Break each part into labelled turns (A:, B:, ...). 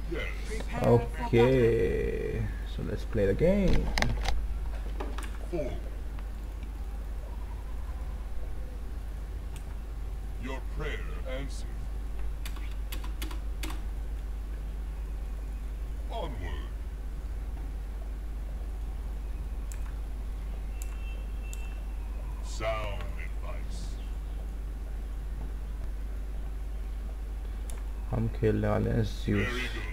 A: Okay, so let's play the game.
B: Your prayer answered. Onward. Sound advice.
A: हम खेलने वाले हैं ज़्यूस.
B: Very good.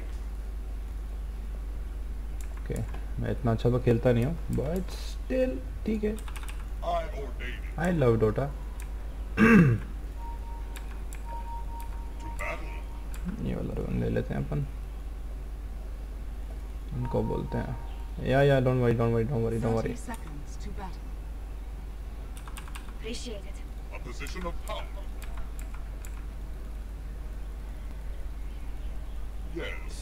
A: ओके, मैं इतना अच्छा तो खेलता नहीं हूँ, बट स्टिल ठीक है.
B: I ordain it.
A: I love Dota.
B: To battle.
A: ये वाला रन ले लेते हैं अपन. इनको बोलते हैं या don't worry
C: 30 seconds to battle.
D: Appreciate it.
B: A position of power. Yes.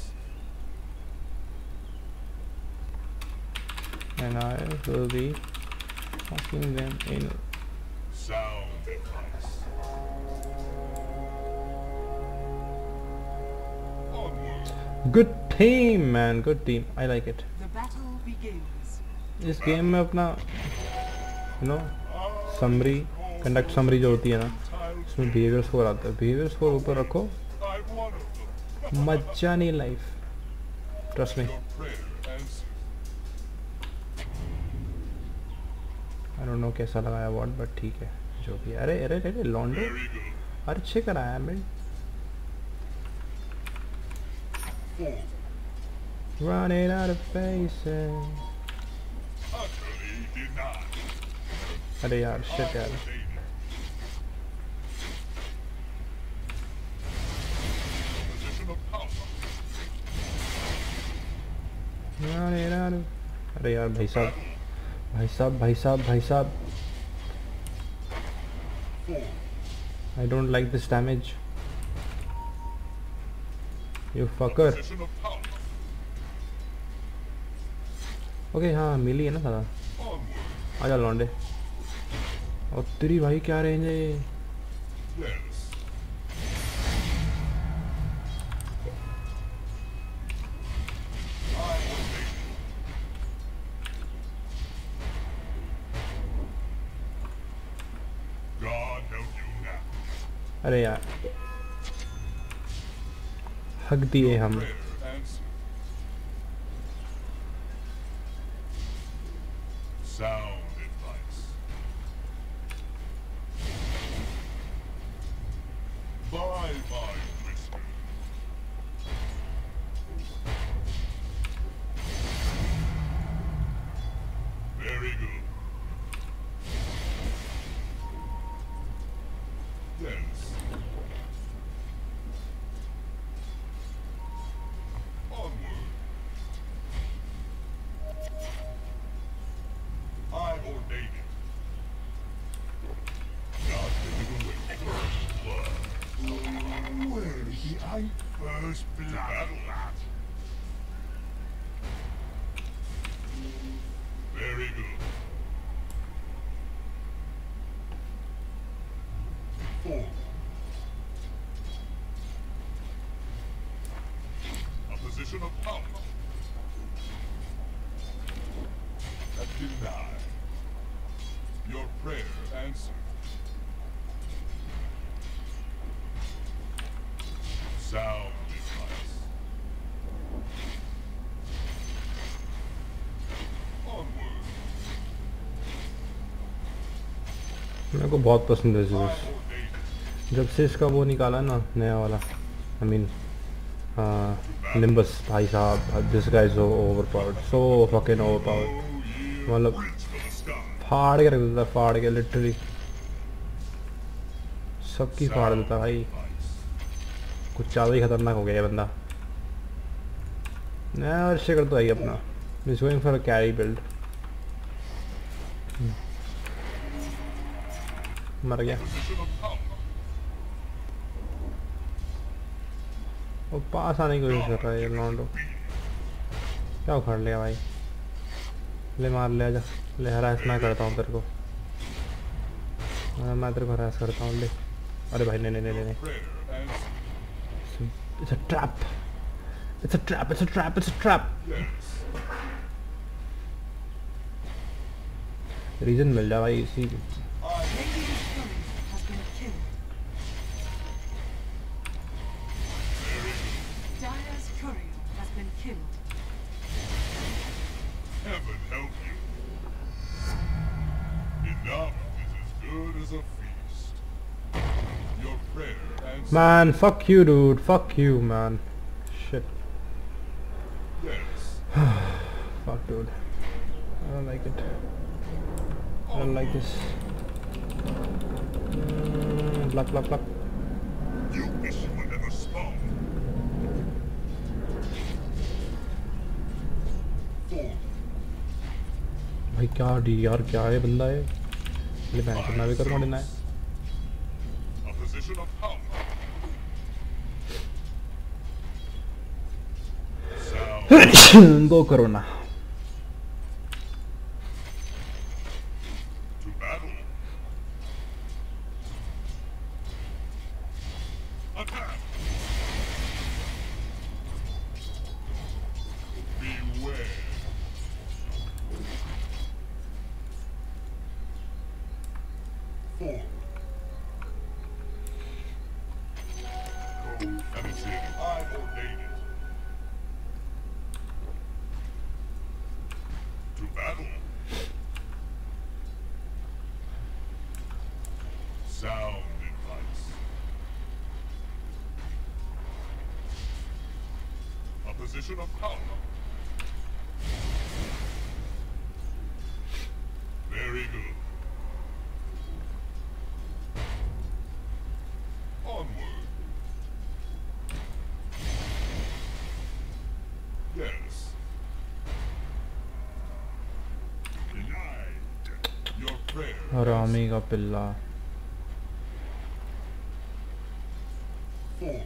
A: and I will be fucking them in.
B: Sound advice. Onward.
A: Good team man, good team, I like it.
C: The battle begins.
A: इस game में अपना summary conduct summary जो होती है ना, इसमें behaviour score आता है. बिहेवियर स्कोर ऊपर रखो,
B: I'm one of them.
A: मजा नहीं life. Trust me.
B: Your prayer answered.
A: I don't know कैसा लगाया वर्ड, बट ठीक है जो भी. अरे अरे अरे लॉन्डो
B: Very good.
A: अच्छे कराया मैं.
B: 4.
A: Running out of faces.
B: Utterly denied.
A: अरे यार शिट यार.
B: Ordain it. Position of power.
A: Running out of. अरे यार भाई साहब भाई साहब भाई साहब भाई साहब.
B: 4.
A: I don't like this damage. You fucker.
B: Position of power.
A: Okay हाँ मिली है ना सारा.
B: Onward.
A: आजा लौंडे. और तेरी भाई क्या रेंज है ये.
B: Yes. I ordain it. God help you now.
A: अरे यार हक दिए हम.
B: Prayer answered. Sound advice. Bye bye, whisper. Very good. Yes. Onward. I ordain it. God take it away. Where did I first battle at? Very good. 4. A position of power. That denied. Your prayer answered. Sound advice. Onward.
A: मेरे को बहुत पसंद है
B: I
A: Zeus.
B: ordain it.
A: जब से इसका वो निकाला ना नया वाला, आई मीन निम्बस, भाई साहब this guy is overpowered, so fucking overpowered. मतलब
B: Reach for the sky.
A: फाड़ के रख देता, फाड़ के लिटरली सबकी फाड़ देता भाई.
B: Advice.
A: कुछ ज़्यादा ही खतरनाक हो गया ये बंदा. नया और शिकर तो आई अपना. Is going for a carry build. मर गया.
B: Position of power.
A: वो पास आने की कोशिश कर रहा है ये लॉन्डो. क्या उखाड़ लिया भाई. ले मार ले, आजा ले. हरास मैं करता हूँ तेरे को. मैं तेरे को हरास करता हूँ ले. अरे भाई नहीं नहीं नहीं नहीं.
B: Prayer answered.
A: It's a trap. It's a trap, it's a trap, it's a trap.
B: Yes.
A: Reason मिल जा भाई इसी
C: Radiant's turret has been killed. Dire's courier has been killed.
B: Heaven help you. Enough is as good as a feast. Your prayer answered.
A: Man, fuck you dude, fuck you man. Shit.
B: Yes.
A: Fuck dude. I don't like it. I don't like this. Luck, luck, luck.
B: You wish you were never spawned. Four.
A: भाई क्या D यार क्या है बंदा है ये मैं करना भी करूँगा deny
B: A position of power. Sound
A: go करो ना
B: to battle. Attack. Beware. Four. Code emissary. I ordain it. To battle. Sound advice. A position of power. Very good. Onward. Yes. Denied. Your prayer.
A: हरामी का पिल्ला
B: Four.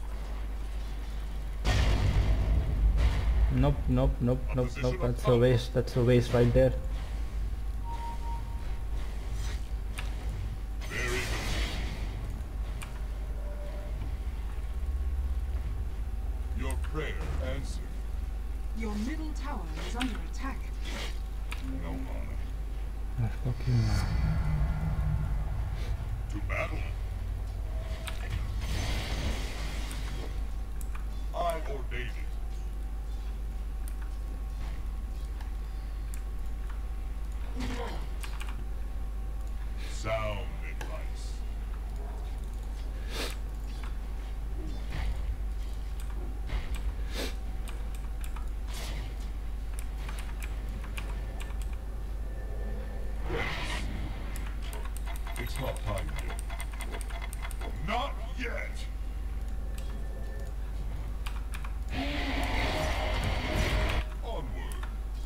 A: nope nope nope nope nope that's a waste right there
B: Very good. Your prayer answered.
C: Your middle tower is under attack.
B: No honor.
A: oh, fuck you man
B: To battle. I ordain it. Sound advice. Yes. It's not time yet. Not yet. Onward.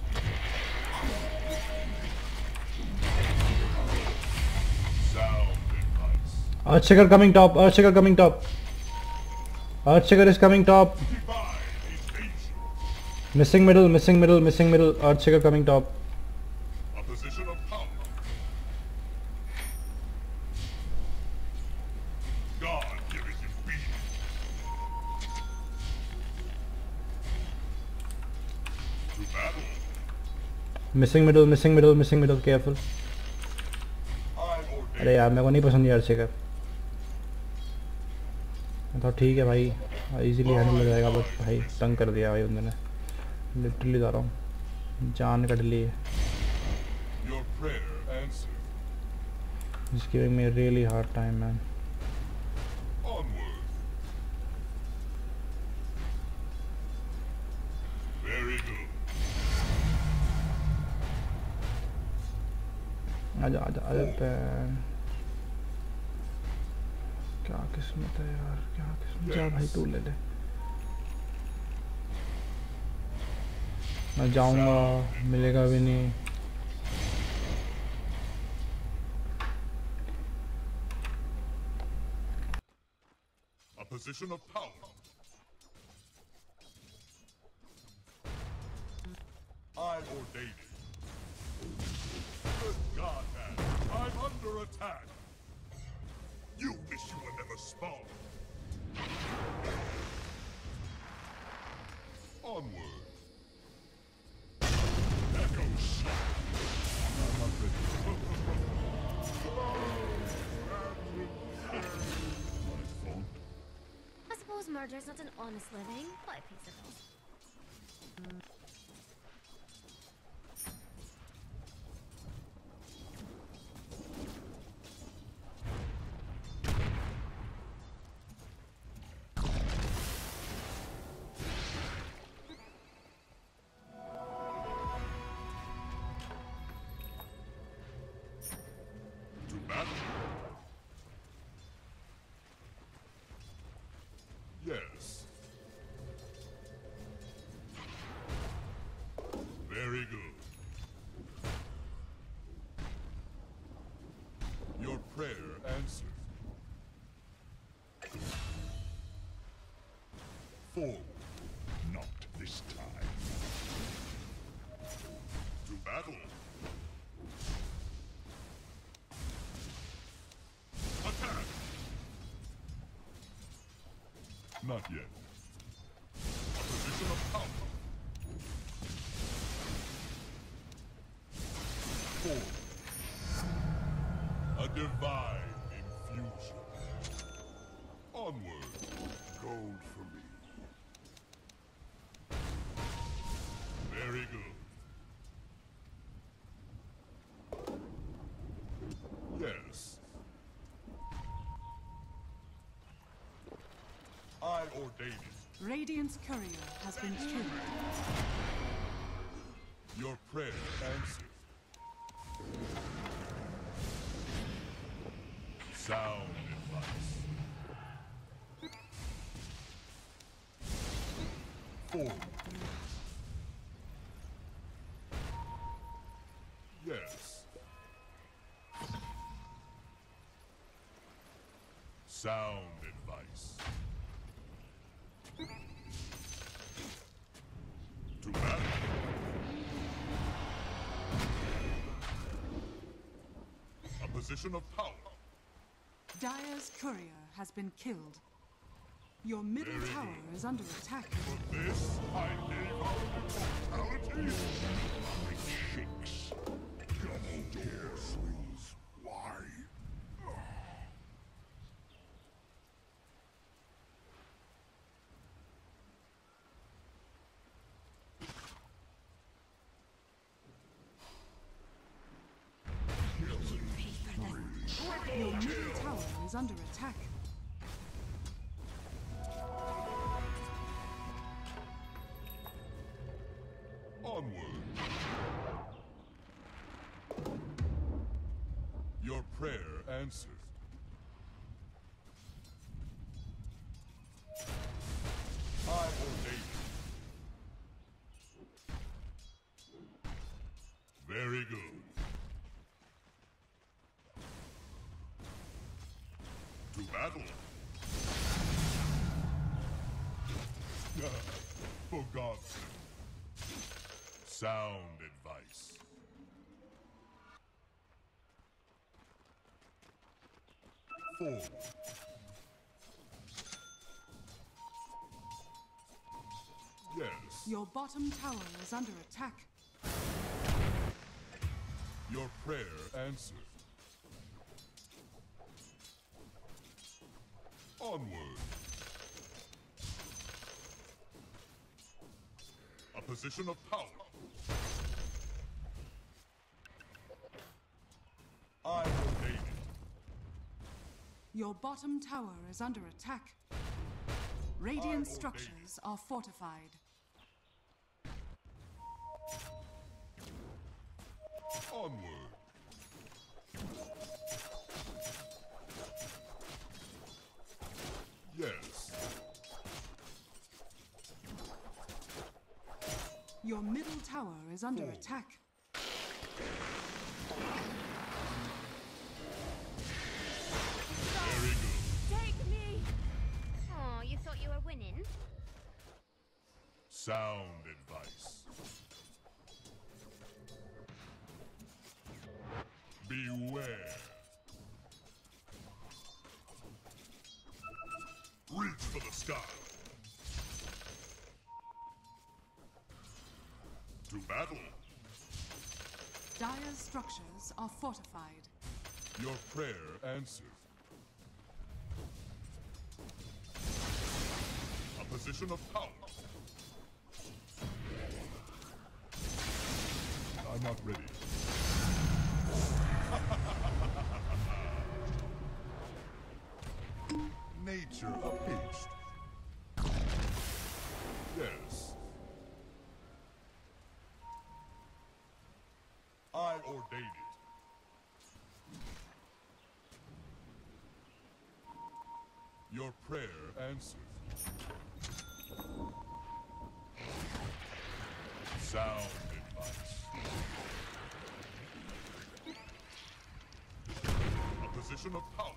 B: Sound advice.
A: Earthshaker coming top Earthshaker coming top Earthshaker is coming top
B: Divine is dangerous.
A: missing middle Earthshaker coming top
B: A position of power. God giveth you being. To battle.
A: missing middle careful
B: I ordain.
A: अरे यार मेरे को नहीं पसंद ये Earthshaker तो ठीक है भाई इजीली हैंडल हो जाएगा बट भाई तंग कर दिया भाई बंदे ने लिटरली जा रहा हूँ जान कट ली है
B: Your prayer answered.
A: It's giving me a really hard time man
B: Onward. Very good.
A: आजा आजा आजा पैन क्या किस्मत है यार क्या किस्मत जा भाई तू ले ले मैं जाऊंगा मिलेगा भी नहीं
B: A position of power. I ordain it. Good God, man. I'm under attack. You wish you were never spawned. Onward. Echo shot. I'm not ready. My fault.
D: I suppose murder's not an honest living, but it pays the bills.
B: To battle. Yes. Very good. Your prayer answered. Forward. Not this time. To battle. Attack! Not yet. A position of power. Forward. A divine infusion. Onward. Gold for me. Very good. Yes. I ordain it.
C: Radiant's courier has been killed.
B: Your prayer answered. Sound advice. Forward. Yes. Sound advice. To battle. A position of power.
C: Dire's courier has been killed. Your middle
B: Very
C: tower
B: good.
C: is under attack.
B: For this, I gave up immortality. My shakes. Double doors. Why?
C: Your middle tower is under attack.
B: Onward. Your prayer answered. I ordain it. Very good. To battle. For God's sake. Sound advice. Forward. Yes.
C: Your bottom tower is under attack.
B: Your prayer answered. Onward. A position of power. I ordain it.
C: Your bottom tower is under attack. Radiant structures are fortified.
B: Onward. Yes.
C: Your middle tower is under
B: Forward.
C: attack.
B: Very good.
D: Take me! Oh, you thought you were winning?
B: Sound advice. Beware. Reach for the sky. To battle.
C: Dire's structures are fortified.
B: Your prayer answered. A position of power. I'm not ready. Nature appeased. Yes. I ordain it. Your prayer answered. Sound advice. A position of power.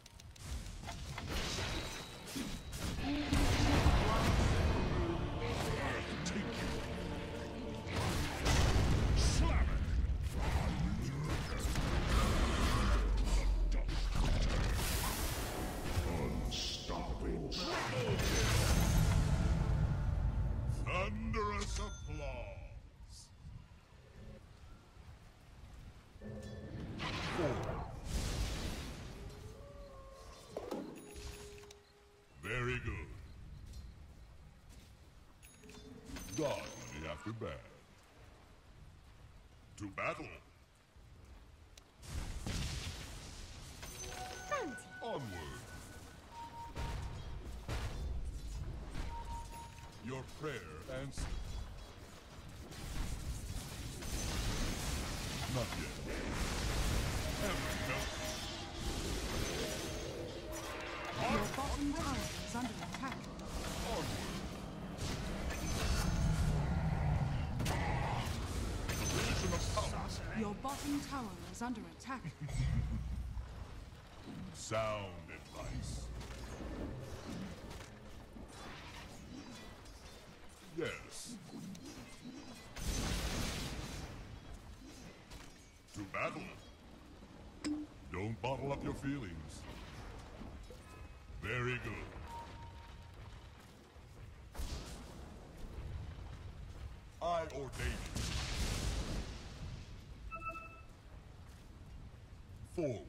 B: Take you. Slam it. Unstoppable. Thunderous applause. 4. Very good. Godly after bad. To battle.
D: Bounty.
B: Onward. Your prayer answered. Not yet. Heaven help.
C: Your bottom tower is under attack.
B: Onward. Position of power.
C: Your bottom tower is under attack.
B: Sound advice. Yes. To battle. Don't bottle up your feelings. Very good. I ordain it. Forward.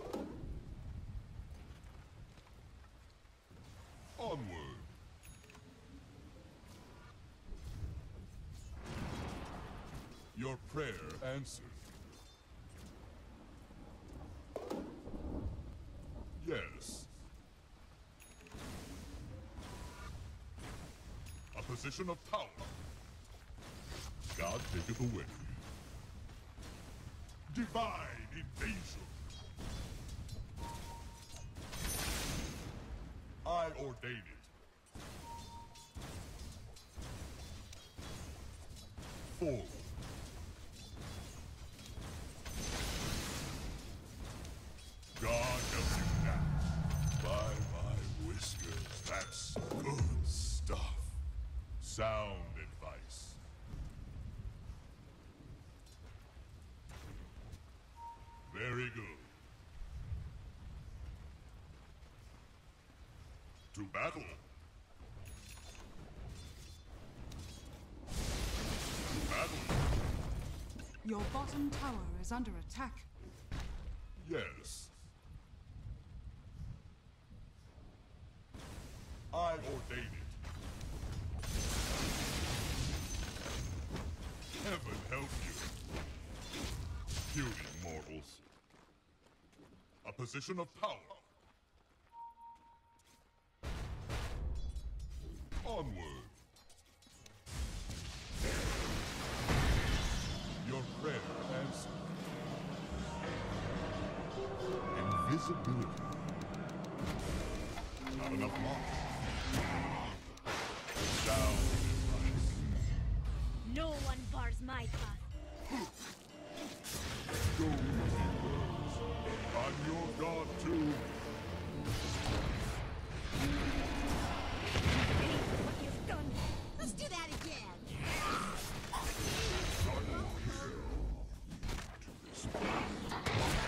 B: Onward. Your prayer answered. Yes. A position of power. God taketh away. Divine invasion. I ordain it. Forward. God help you now. By my whiskers, that's good stuff. Sound advice. Very good. To battle. To battle.
C: Your bottom tower is under attack.
B: Yes. I ordain it. Heaven help you. Puny mortals. A position of power. Onward. Your prayer answered. Invisibility. Not enough moss. Sound advice.
D: No one bars my path.
B: Go easy, birds. I'm your god too.
D: What you've done.
E: Let's do that again.
B: Double kill. To this.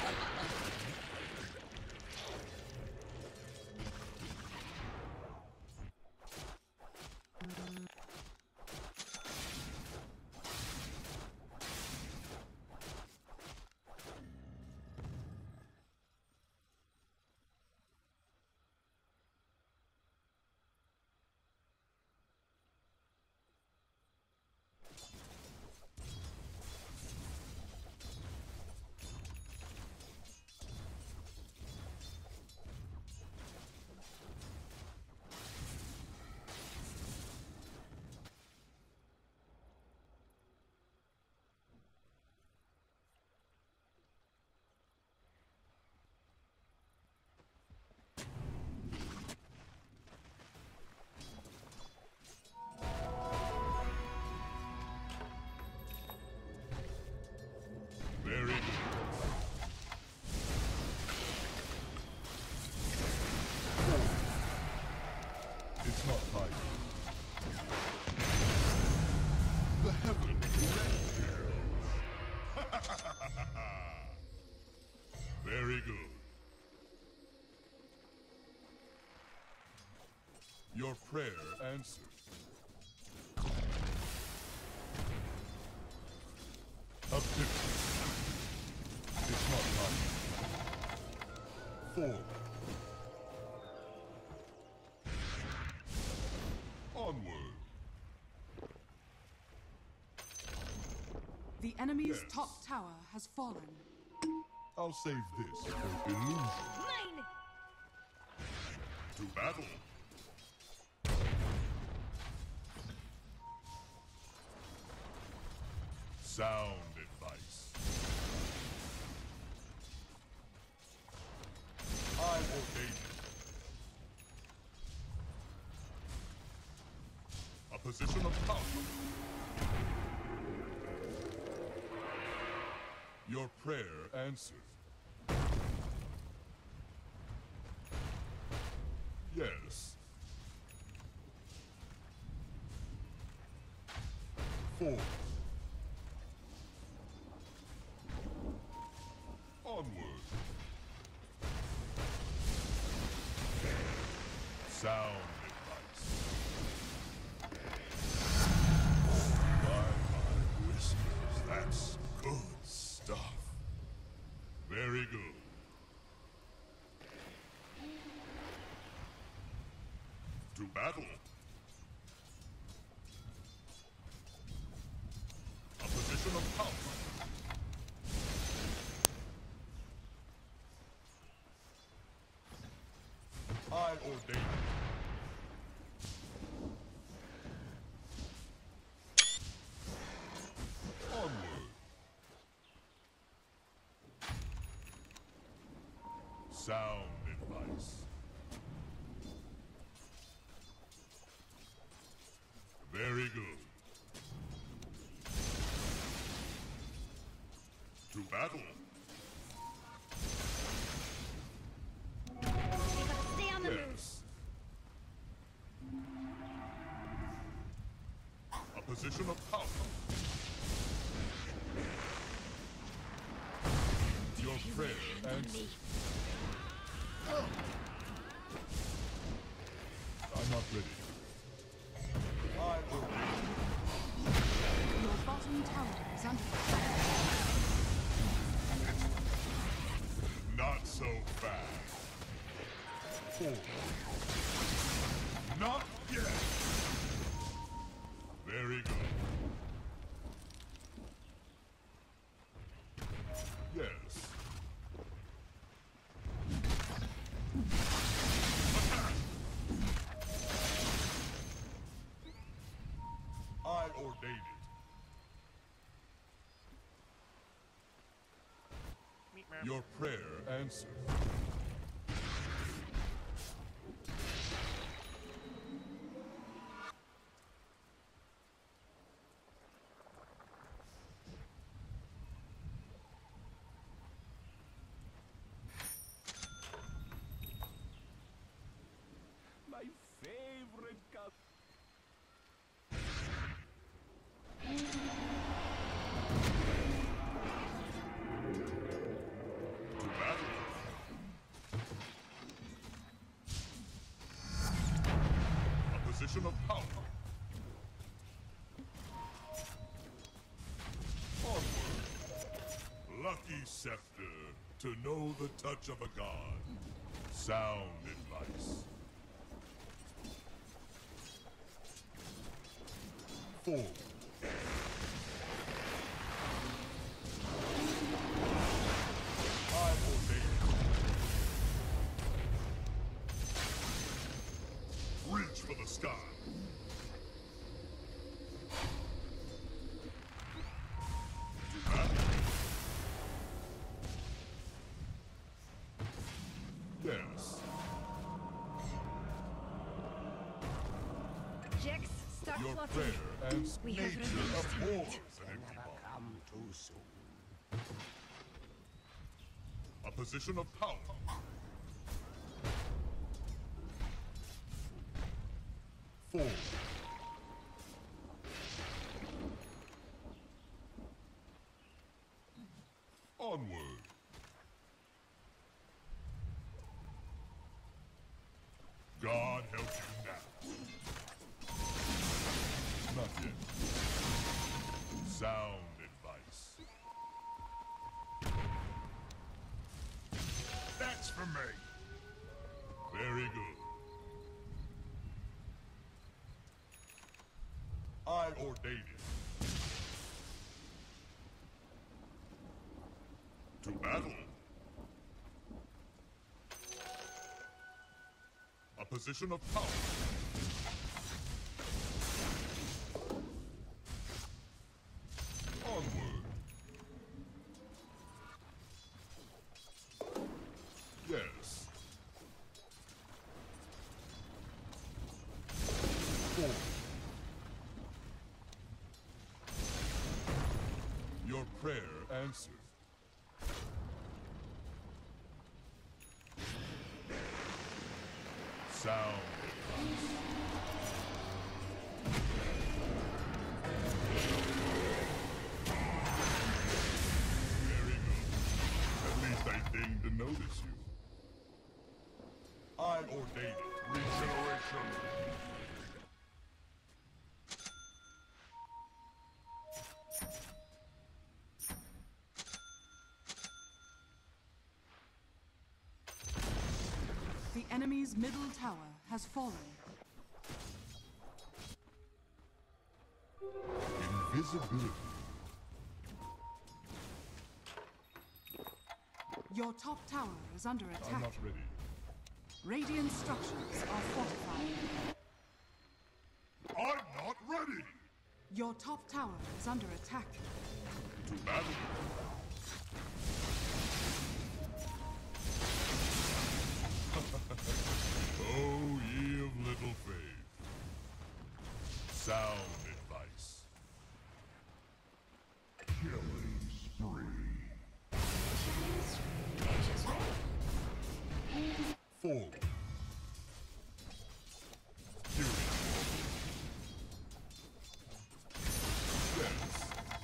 B: Your prayer answered. A pivot. It's not time. Forward. Onward.
C: The enemy's
B: Yes.
C: top tower has fallen.
B: I'll save this for illusion.
D: Mine!
B: To battle. Sound advice. I obey you. A position of power. Your prayer answered. Yes. Forward. Onward. Sound advice. My whispers, that's good stuff. Very good. To battle. A position of power. I ordain it. Onward. Sound advice. Very good. To battle.
D: Stay on the move.
B: Yes. A position of power. Your prayer answered. I'm not ready. I will.
C: Your bottom tower is under attack.
B: Not so fast. Forward. Not yet. Very good. Yes. Attack! I ordain it. Your prayer answered.
F: My favorite cup.
B: To battle. A position of power. Onward. Lucky scepter to know the touch of a god. Sound advice. Forward. I obey. Reach for the sky. To battle. Yes.
D: Jax, start
B: Your
D: plotting.
B: prayer and
D: We have
B: nature
D: revenge
B: abhors an empty
F: Never
B: body.
F: come too soon.
B: A position of power. Forward. Onward. God help you now. Not yet. Sound advice. That's for me. Very good. I ordain it. To battle. A position of power. Onward. Yes. Forward. Your prayer answered. Sound. Very good. At least I deigned to notice you. I ordain it. Regeneration.
C: The enemy's middle tower has fallen.
B: Invisibility.
C: Your top tower is under
B: I'm
C: attack.
B: not ready.
C: Radiant structures are fortified.
B: I'm not ready.
C: Your top tower is under attack.
B: To battle. Oh, ye of little faith. Sound advice. Killing spree. Forward. Fury. Yes.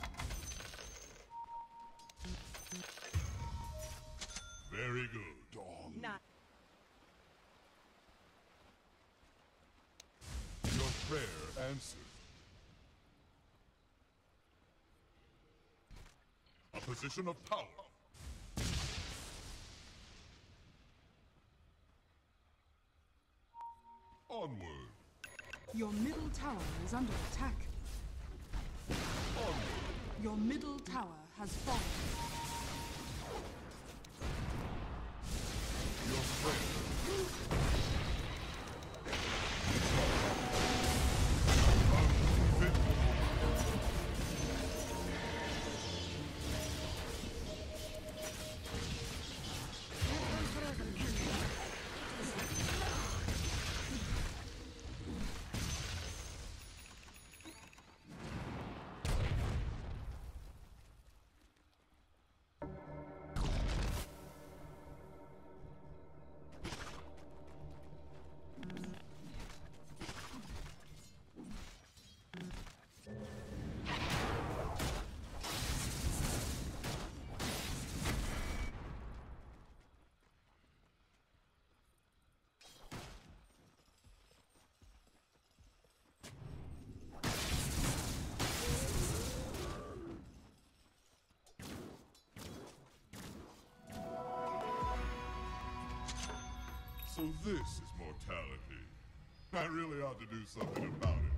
B: Very good. Dog.
E: Not.
B: Your prayer answered. A position of power. Onward.
C: Your middle tower is under attack.
B: Onward.
C: Your middle tower has fallen.
B: Your prayer. So this is mortality. I really ought to do something about it.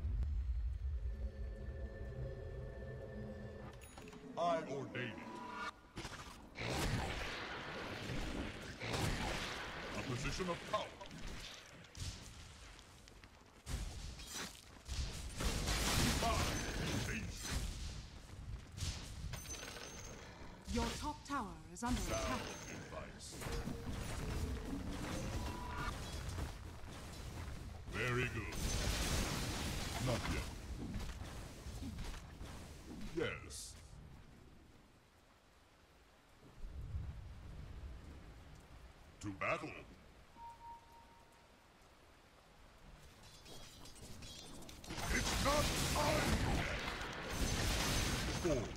B: I ordain it. A position of power. Divine invasion.
C: Your top tower is under attack.
B: Sound advice. Very good. Not yet. Yes. To battle. It's not time yet. Forward.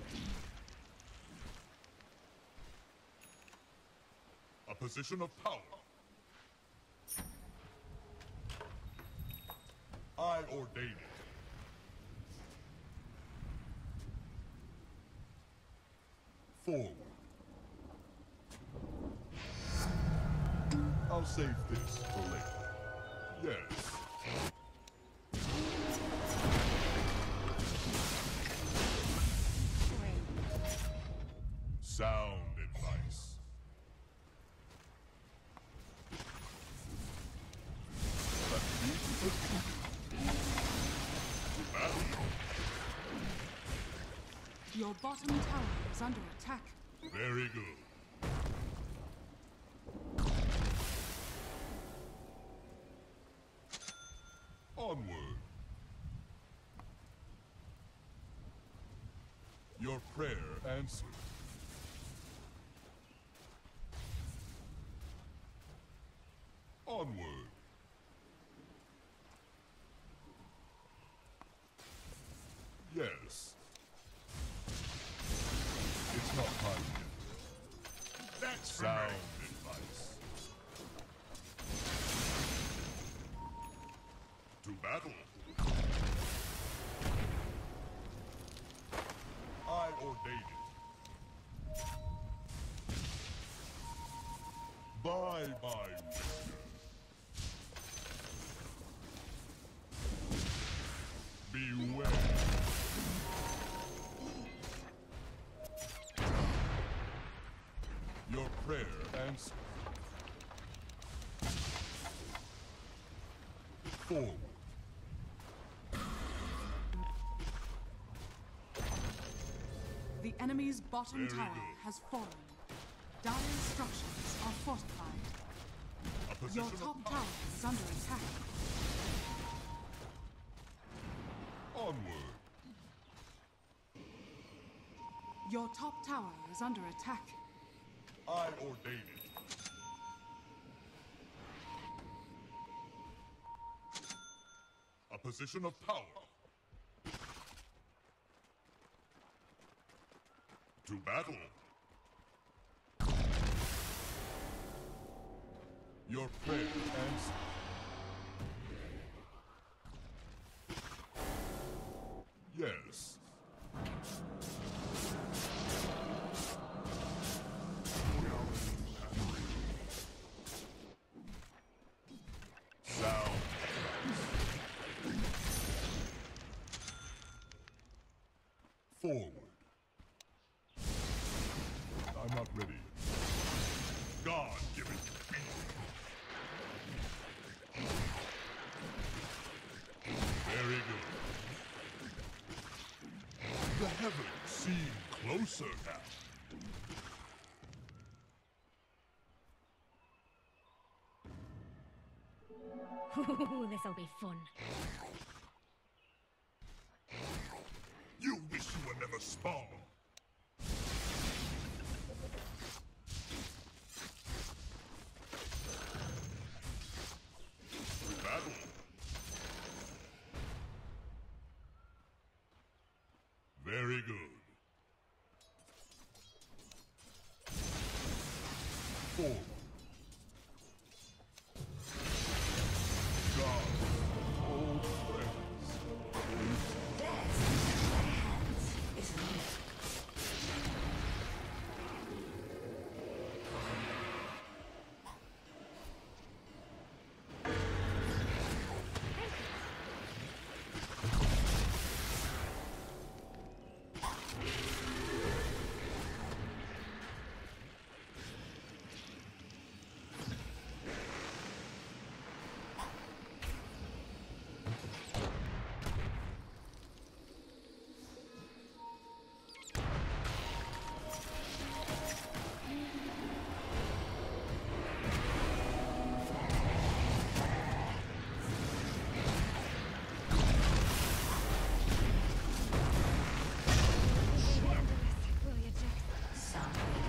B: A position of power. I ordain it. Forward. I'll save this for later. Yes. Sound advice.
C: Your bottom tower is under attack.
B: Very good. Onward. Your prayer answered. Onward. Yes. It's not time yet. That's sound advice. To battle. I ordain it. By my wisdom. Beware. Your prayer answered. Forward.
C: The enemy's bottom
B: Very
C: tower
B: good.
C: has fallen. Dire structures are fortified.
B: A
C: Your
B: position
C: top
B: of
C: tower is under attack.
B: onward.
C: Your top tower is under attack.
B: I ordain it. A position of power. To battle. Your prayer answered. Yes. Sound. Forward. I'm not ready. God give it. Very good. The heavens seem closer now.
D: Ooh, this'll be fun.
B: You wish you were never spawned. Battle. Very good. Forward. God, old friends.
D: Will you, Jack?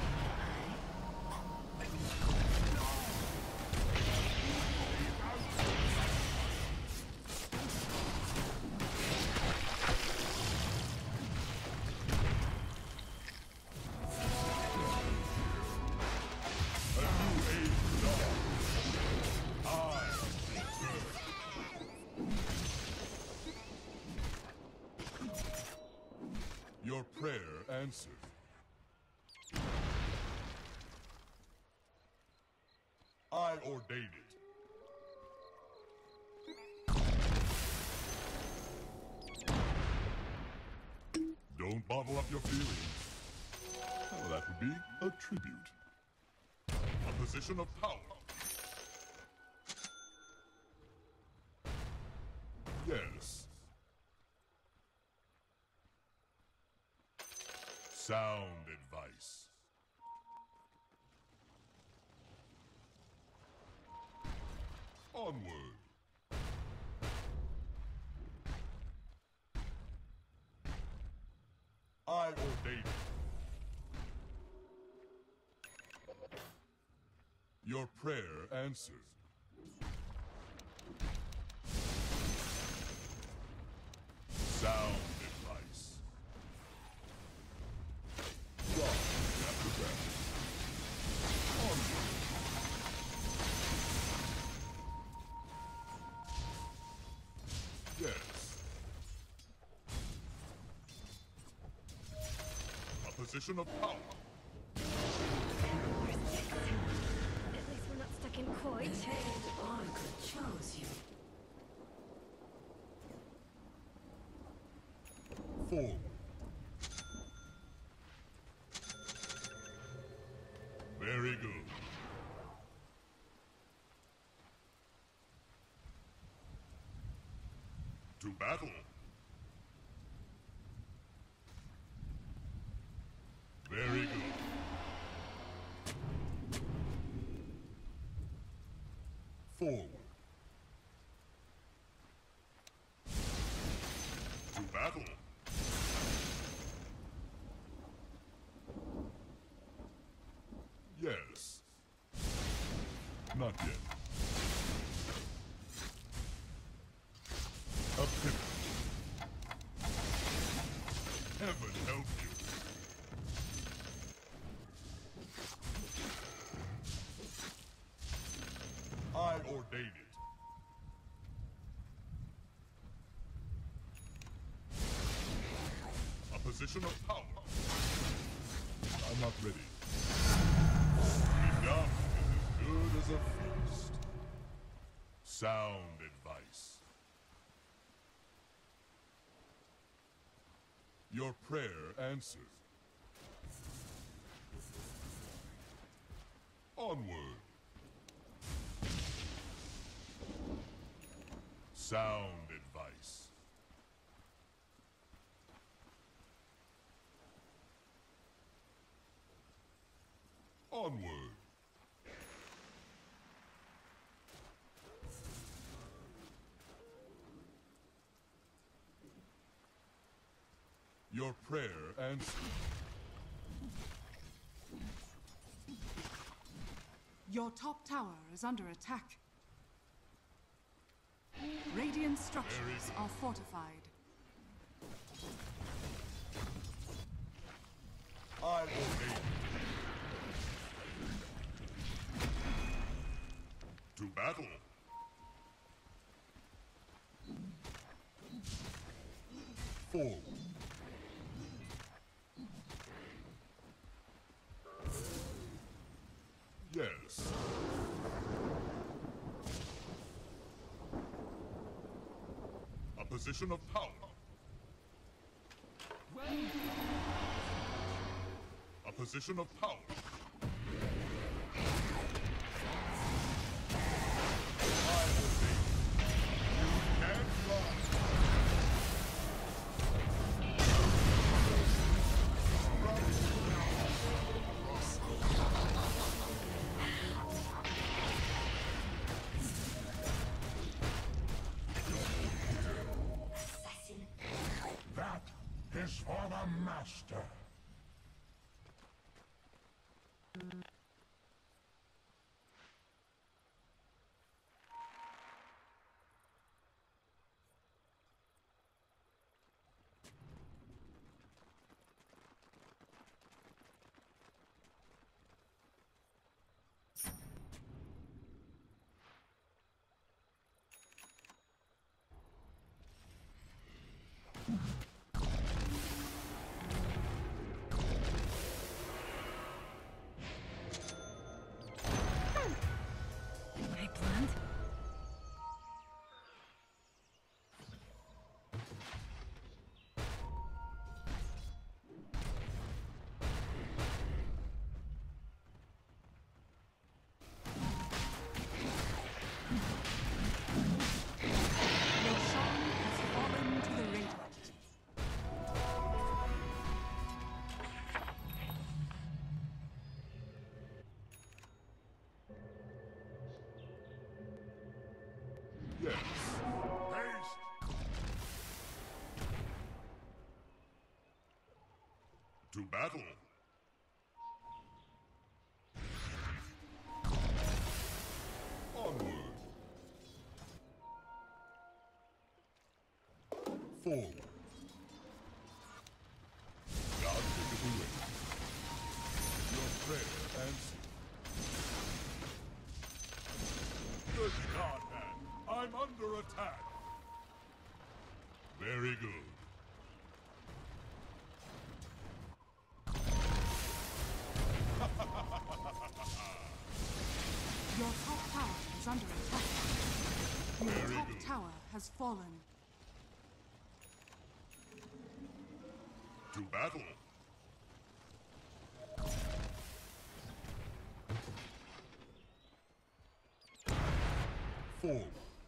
B: A new age dawns. I return. Your prayer answered. Don't bottle up your feelings. Well, that would be a tribute. A position of power. Yes. Sound advice. Onward. I ordain it. Your prayer answered. Sound advice. Wrong after that. Onward. Yes. A position of power.
D: At least we're not stuck in Koi.
G: The Tainted Oracle chose you.
B: Forward. Very good. To battle. Very good. Forward. To battle. Yes. Not yet. A pivot. Heaven help you. I ordain it. A position of power. I'm not ready. Enough is as good as a feast. Sound advice. Your prayer answered. Onward. Sound advice. Onward. Your prayer answered.
C: Your top tower is under attack. Radiant structures are fortified.
B: I obey. To battle. Forward. Yes. A position of power. A position of power. I obey. You can't run.
F: That is for the master.
B: Yes. Haste. To battle. Onward. Forward. God taketh away. Your prayer answered. Good God, man. I'm under attack. Very good.
C: Your top tower is under attack. Your top tower has fallen.
B: To battle. Forward.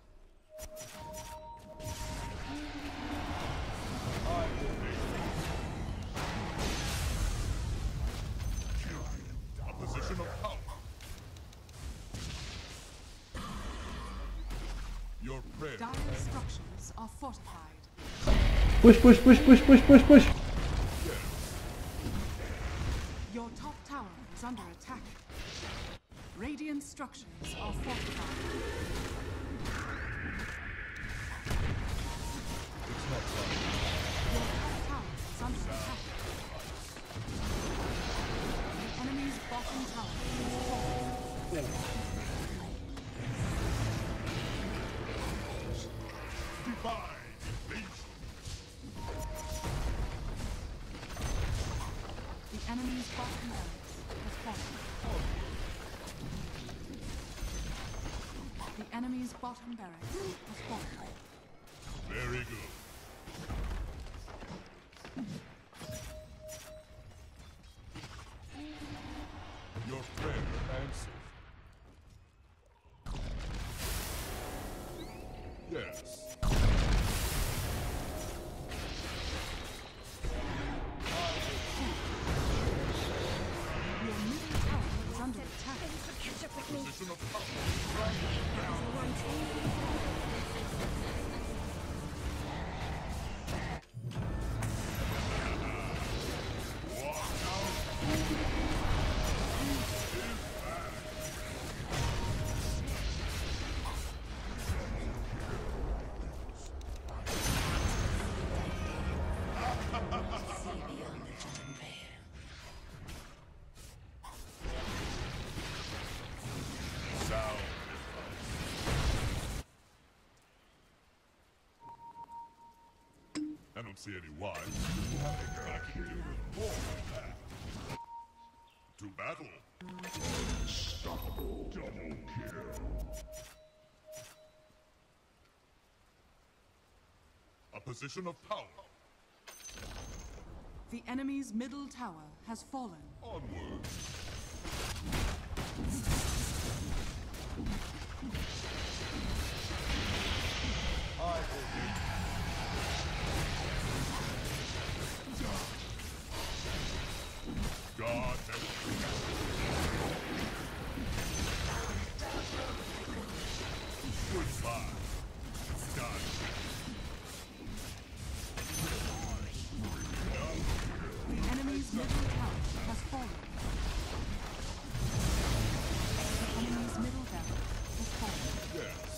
B: I will be. A position of power. Your prayer.
C: Dire structures are fortified.
A: Push, push, push, push, push, push, push.
C: Your top tower is under attack. Radiant structures are fortified.
B: It's not fun.
C: Your top tower is under attack. The enemy's bottom tower is fallen.
B: Divine invasion.
C: The enemy's bottom barracks has fallen. The enemy's bottom barracks has fallen.
B: Very good. Your prayer answered. Yes.
C: Your middle tower is under attack.
B: Position of power. Sound. I don't see any why. I can do more than that. To battle.
F: Unstoppable. Double kill.
B: A position of power.
C: The enemy's middle tower has fallen.
B: Onward. I will be. God has goodbye. Done.
C: The enemy's middle tower has fallen. The enemy's middle barracks has fallen.
B: Yes.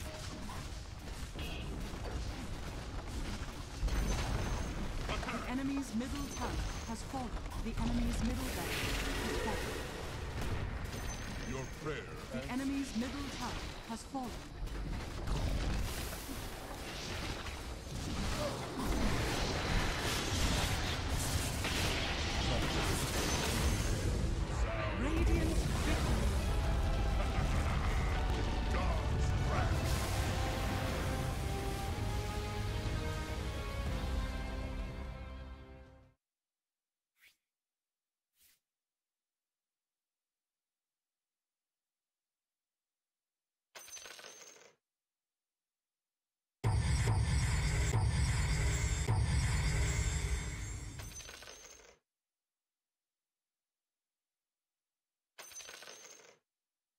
C: The enemy's middle tower has fallen. The enemy's middle barracks has fallen.
B: Your prayer
C: The enemy's middle tower has fallen.